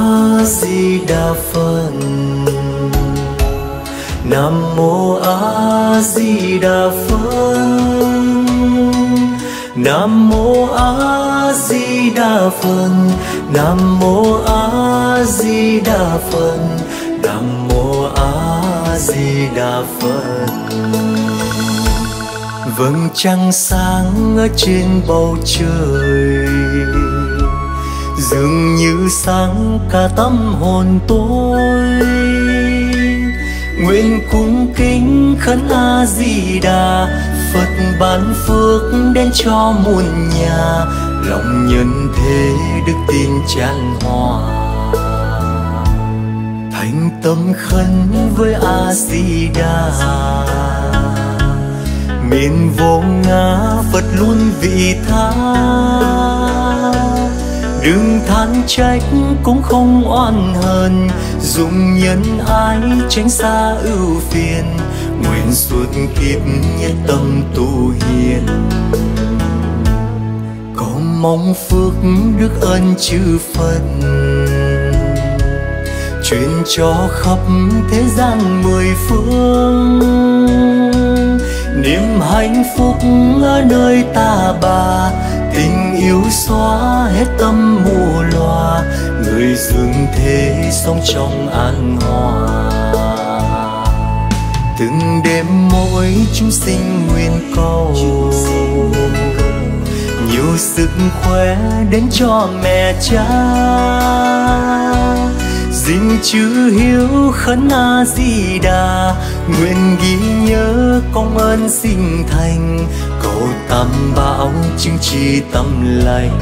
A Di Đà Phật. Nam mô A Di Đà Phật. Nam mô A Di Đà Phật. Nam mô A Di Đà Phật. Nam mô A Di Đà Phật. Vầng trăng sáng ở trên bầu trời, dường như sáng cả tâm hồn tôi. Nguyện cung kính khấn A Di Đà Phật ban phước đến cho muôn nhà, lòng nhân thế đức tin chan hòa. Thành tâm khấn với A Di Đà, miền vô ngã Phật luôn vị tha. Đừng than trách cũng không oan hờn, dùng nhân ái tránh xa ưu phiền. Nguyện suốt kiếp nhất tâm tu hiền, có mong phước đức ơn chư Phật truyền cho khắp thế gian mười phương. Niềm hạnh phúc ở nơi ta bà, tình yêu xóa hết tâm mù loà. Người dương thế sống trong an hòa, từng đêm mỗi chúng sinh nguyện cầu nhiều sức khỏe đến cho mẹ cha. Gìn chữ hiếu khấn A Di Đà, nguyện ghi nhớ công ơn sinh thành. Cầu tam bảo chứng tri tâm lành,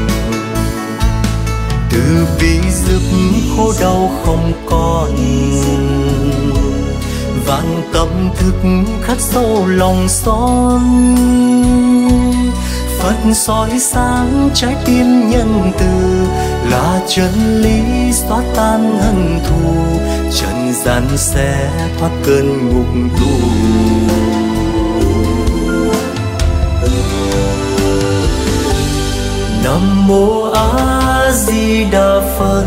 từ bi giúp khổ đau không còn. Vạn tâm thức khắc sâu lòng son, Phật soi sáng trái tim nhân từ. Là chân lý xóa tan hận thù, trần gian sẽ thoát cơn ngục tù. Nam mô A Di Đà Phật.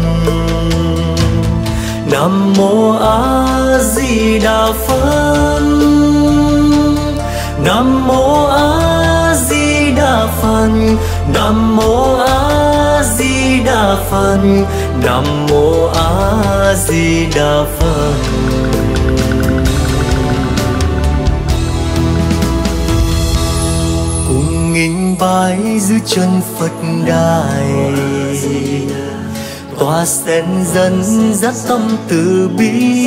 Nam mô A Di Đà Phật. Nam mô A Di Đà Phật. Nam mô A Di Đà Phật. Nam mô A Di Đà Phật. Cùng nghinh bái dưới chân Phật đài, tòa sen dân dắt tâm từ bi.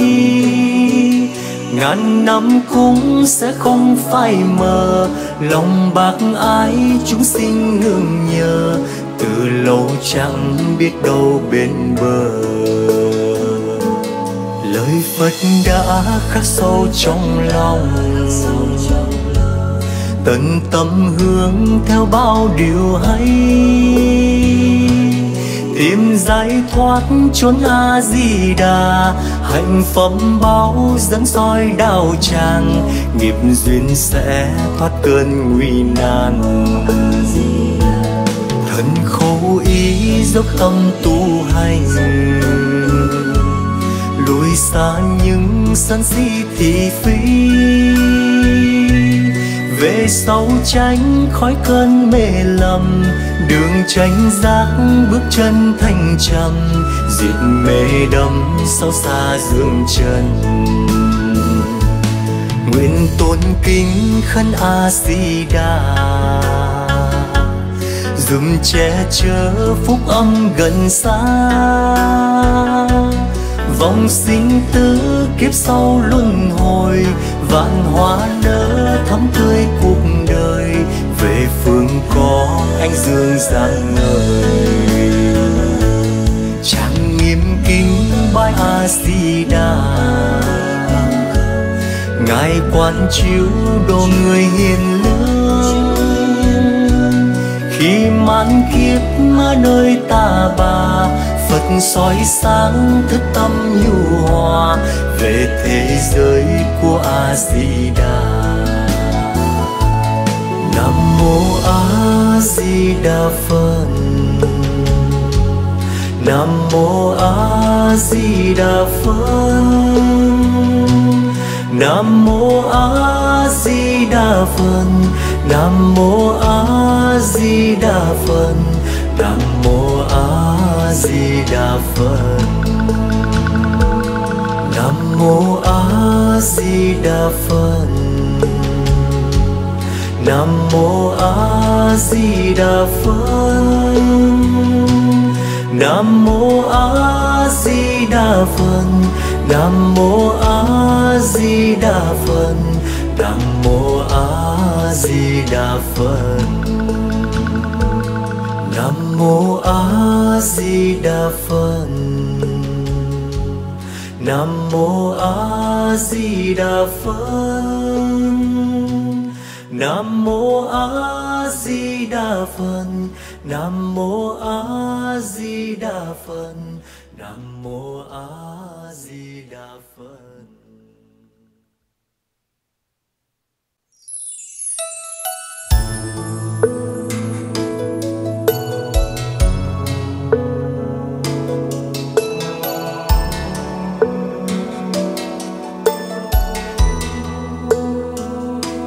Ngàn năm cũng sẽ không phai mờ, lòng bác ái chúng sinh nương nhờ. Từ lâu chẳng biết đâu bên bờ, lời Phật đã khắc sâu trong lòng. Tận tâm hướng theo bao điều hay, tìm giải thoát chốn A Di Đà. Hạnh phẩm báo dẫn soi đạo tràng, nghiệp duyên sẽ thoát cơn nguy nan. Thân khẩu ý dốc tâm tu hành, lùi xa những sân si thị phi. Về sau tránh khỏi cơn mê lầm, đường tranh giác bước chân thanh trầm. Diệt mê đắm sâu xa dương trần, nguyện tôn kính khấn A Di Đà, dùm che chở phúc âm gần xa. Vòng sinh tử kiếp sau luân hồi, vạn hoa nở thắm tươi cuộc đời. Về phương có anh dương rạng ngời, trang nghiêm kính bái A Di Đà. Ngài quan chiếu độ người hiền lương, khi mãn kiếp ở nơi ta bà. Phật soi sáng thức tâm nhu hòa, về thế giới của A Di Đà. Nam mô A Di Đà Phật. Nam mô A Di Đà Phật. Nam mô A Di Đà Phật. Nam mô A Di Đà Phật. Nam mô A Di Đà Phật. Nam mô A Di Đà Phật. Nam mô A Di Đà Phật. Nam mô A Di Đà Phật. Nam mô A Di Đà Phật. Nam mô A Di Đà Phật. Nam mô A Di Đà Phật. Nam mô A Di Đà Phật. Nam mô A Di Đà Phật. Nam mô A Di Đà Phật. Nam mô A Di Đà Phật.